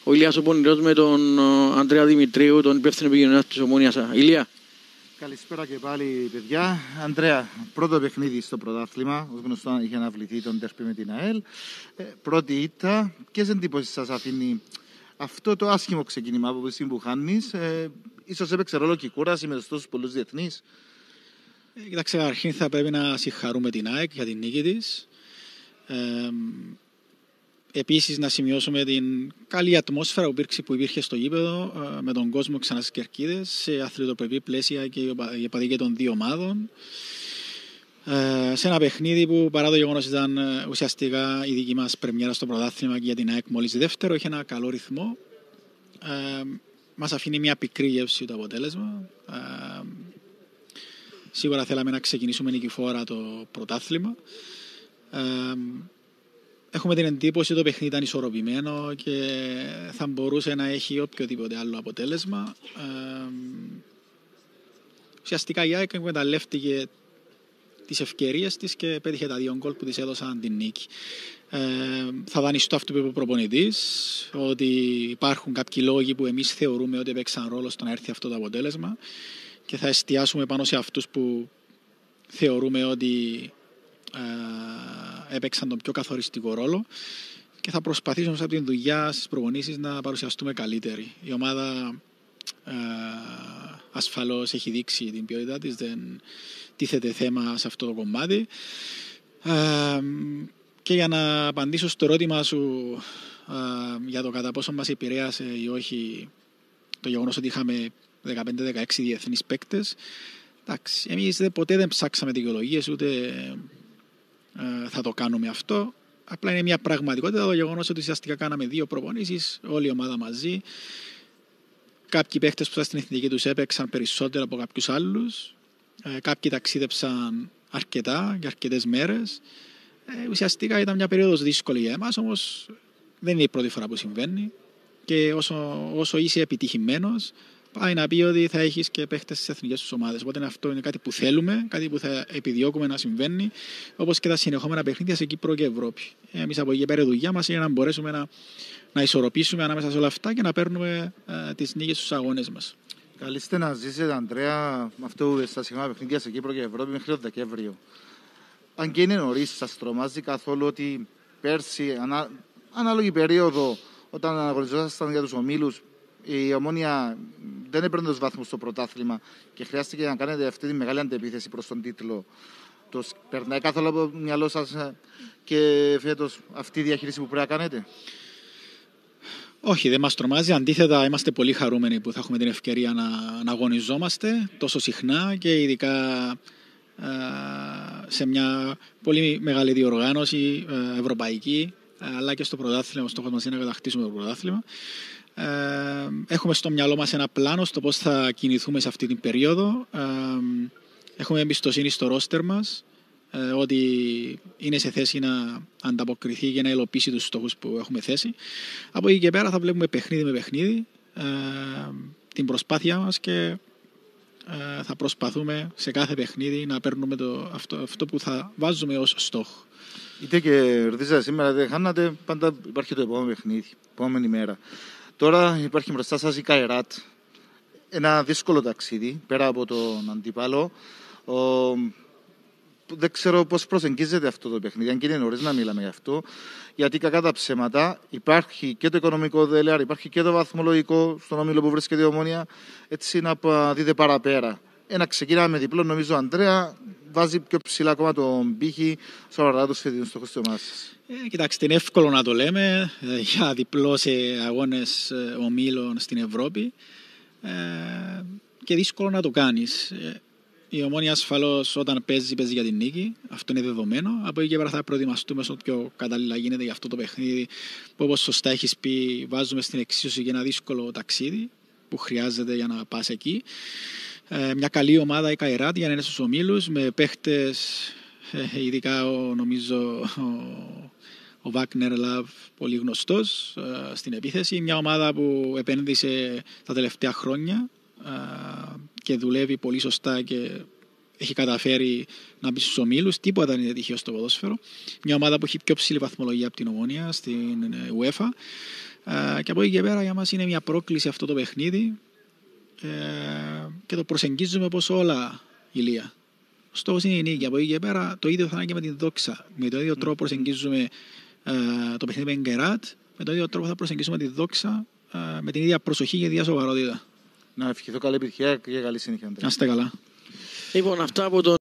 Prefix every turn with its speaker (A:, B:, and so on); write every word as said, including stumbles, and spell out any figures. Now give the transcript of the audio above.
A: ο Ηλίας ο Πονηρός με τον Ανδρέα Δημητρίου, τον υπεύθυνο επικοινωνίας της Ομόνοιας. Ηλία.
B: Καλησπέρα και πάλι, παιδιά. Ανδρέα, πρώτο παιχνίδι στο πρωτάθλημα. Ως γνωστό, είχε αναβληθεί τον τέρπι με την ΑΕΛ. Ε, πρώτη ήττα. Ποιες εντύπωσεις σας αφήνει αυτό το άσχημο ξεκίνημα από εσύ που χάνεις? Ε, ίσως έπαιξε ρόλο και η κούραση με τόσους πολλούς διεθνείς.
C: Ε, κοιτάξτε, αρχήν θα πρέπει να συγχαρούμε την ΑΕΚ για την νίκη της. Ε, Επίσης να σημειώσουμε την καλή ατμόσφαιρα που υπήρξε, που υπήρχε στο γήπεδο με τον κόσμο ξανά στις κερκίδες σε αθλητοπρεπή πλαίσια και οι οπαδοί των δύο ομάδων. Σε ένα παιχνίδι που παρά το γεγονός ήταν ουσιαστικά η δική μας πρεμιέρα στο πρωτάθλημα και για την ΑΕΚ μόλις δεύτερο, είχε ένα καλό ρυθμό. Μας αφήνει μια πικρή γεύση το αποτέλεσμα. Σίγουρα θέλαμε να ξεκινήσουμε νικηφόρα το πρωτάθλημα. Έχουμε την εντύπωση ότι το παιχνίδι ήταν ισορροπημένο και θα μπορούσε να έχει οποιοδήποτε άλλο αποτέλεσμα. Ε, ουσιαστικά η ΑΕΚ εκμεταλλεύτηκε τις ευκαιρίες της και πέτυχε τα δύο γκολ που της έδωσαν την νίκη. Ε, θα δανειστώ αυτό που είπε ο προπονητής, ότι υπάρχουν κάποιοι λόγοι που εμείς θεωρούμε ότι έπαιξαν ρόλο στο να έρθει αυτό το αποτέλεσμα και θα εστιάσουμε πάνω σε αυτούς που θεωρούμε ότι Ε, έπαιξαν τον πιο καθοριστικό ρόλο και θα προσπαθήσουμε από την δουλειά στις προπονήσεις να παρουσιαστούμε καλύτεροι. Η ομάδα ε, ασφαλώς έχει δείξει την ποιότητά της, δεν τίθεται θέμα σε αυτό το κομμάτι. Ε, και για να απαντήσω στο ερώτημα σου ε, για το κατά πόσο μας επηρέασε ή όχι το γεγονός ότι είχαμε δεκαπέντε δεκαέξι διεθνείς παίκτες, εντάξει, εμείς ποτέ δεν ψάξαμε δικαιολογίες ούτε θα το κάνουμε αυτό. Απλά είναι μια πραγματικότητα το γεγονός ότι ουσιαστικά κάναμε δύο προπονήσεις, όλη η ομάδα μαζί. Κάποιοι παίχτες που ήταν στην εθνική τους έπαιξαν περισσότερο από κάποιους άλλους. Ε, κάποιοι ταξίδεψαν αρκετά και αρκετές μέρες. Ε, ουσιαστικά ήταν μια περίοδος δύσκολη για εμάς, όμως δεν είναι η πρώτη φορά που συμβαίνει. Και όσο, όσο είσαι επιτυχημένος, πάει να πει ότι θα έχεις και παίχτες στις εθνικές τους ομάδες. Οπότε αυτό είναι κάτι που θέλουμε, κάτι που θα επιδιώκουμε να συμβαίνει, όπως και τα συνεχόμενα παιχνίδια σε Κύπρο και Ευρώπη. Εμείς από εκεί πέρα η δουλειά μας είναι να μπορέσουμε να, να ισορροπήσουμε ανάμεσα σε όλα αυτά και να παίρνουμε ε, τις νίκες στους αγώνες μας.
B: Καλείστε να ζήσετε, Ανδρέα, με αυτό στα συνεχόμενα παιχνίδια σε Κύπρο και Ευρώπη μέχρι το Δεκέμβριο. Αν και είναι νωρίς, σας τρομάζει καθόλου ότι πέρσι, ανά, ανάλογη περίοδο, όταν αναγωνιζόσασταν για τους ομίλους, η Ομόνια δεν έπαιρνε τους βαθμούς στο πρωτάθλημα και χρειάστηκε να κάνετε αυτή τη μεγάλη αντεπίθεση προς τον τίτλο. Το περνάει καθόλου από το μυαλό σας και φέτος αυτή η διαχείριση που πρέπει να κάνετε?
C: Όχι, δεν μας τρομάζει. Αντίθετα, είμαστε πολύ χαρούμενοι που θα έχουμε την ευκαιρία να, να αγωνιζόμαστε τόσο συχνά και ειδικά ε, σε μια πολύ μεγάλη διοργάνωση ε, ευρωπαϊκή, αλλά και στο πρωτάθλημα. Ο στόχος μας είναι να κατακτήσουμε το πρωτάθλημα. Ε, έχουμε στο μυαλό μας ένα πλάνο στο πώς θα κινηθούμε σε αυτή την περίοδο. Ε, έχουμε εμπιστοσύνη στο ρόστερ μας, ε, ότι είναι σε θέση να ανταποκριθεί και να υλοποιήσει τους στόχους που έχουμε θέσει. Από εκεί και πέρα θα βλέπουμε παιχνίδι με παιχνίδι ε, την προσπάθειά μας και ε, θα προσπαθούμε σε κάθε παιχνίδι να παίρνουμε το, αυτό, αυτό που θα βάζουμε ως στόχο.
B: Είτε και ρωτήσατε σήμερα, δεν χάνατε, πάντα υπάρχει το επόμενο παιχνίδι, επόμενη μέρα. Τώρα υπάρχει μπροστά σας η Καϊράτ. Ένα δύσκολο ταξίδι, πέρα από τον αντίπαλο. Ο... Δεν ξέρω πώς προσεγγίζεται αυτό το παιχνίδι, αν και είναι νωρίς να μιλάμε γι' αυτό. Γιατί κακά τα ψέματα υπάρχει και το οικονομικό δελεάρ, υπάρχει και το βαθμολογικό στον όμιλο που βρίσκεται η Ομόνια. Έτσι να δείτε παραπέρα. Ένα ξεκινάμε με διπλό, νομίζω ο Ανδρέα βάζει πιο ψηλά ακόμα τον πύχη σε όλα τους φετινούς στόχους της ομάδας σας.
C: Ε, κοιτάξτε, είναι εύκολο να το λέμε ε, για διπλό σε αγώνες ε, ομίλων στην Ευρώπη ε, και δύσκολο να το κάνεις. Ε, η Ομόνια ασφαλώς όταν παίζει, παίζει για την νίκη. Αυτό είναι δεδομένο. Από εκεί και πέρα θα προετοιμαστούμε όσο πιο κατάλληλα γίνεται για αυτό το παιχνίδι που, όπως σωστά έχεις πει, βάζουμε στην εξίσωση για ένα δύσκολο ταξίδι που χρειάζεται για να πας εκεί. Ε, μια καλή ομάδα η Καϊράτ για να είναι στους ομίλους με παίχτες, ε, ειδικά ο, νομίζω ο, ο Βάκνερ Λαβ, πολύ γνωστός ε, στην επίθεση. Μια ομάδα που επένδυσε τα τελευταία χρόνια ε, και δουλεύει πολύ σωστά και έχει καταφέρει να μπει στους ομίλους. Τίποτα δεν είναι τυχαίο στο ποδόσφαιρο. Μια ομάδα που έχει πιο ψηλή βαθμολογία από την Ομόνια στην UEFA. Ε, και από εκεί και πέρα για μας είναι μια πρόκληση αυτό το παιχνίδι ε, και το προσεγγίζουμε όπως όλα, Ηλία. Ο στόχος είναι η νίκη. Από εκεί και πέρα το ίδιο θα είναι και με την Δόξα. Με τον ίδιο τρόπο προσεγγίζουμε ε, το παιχνίδι με Γκεράτ, με τον ίδιο τρόπο θα προσεγγίσουμε τη Δόξα ε, με την ίδια προσοχή και την ίδια σοβαρότητα.
B: Να ευχηθώ καλή επιτυχία και καλή συνέχεια.
C: Να είστε καλά.
A: Λοιπόν, αυτά από τον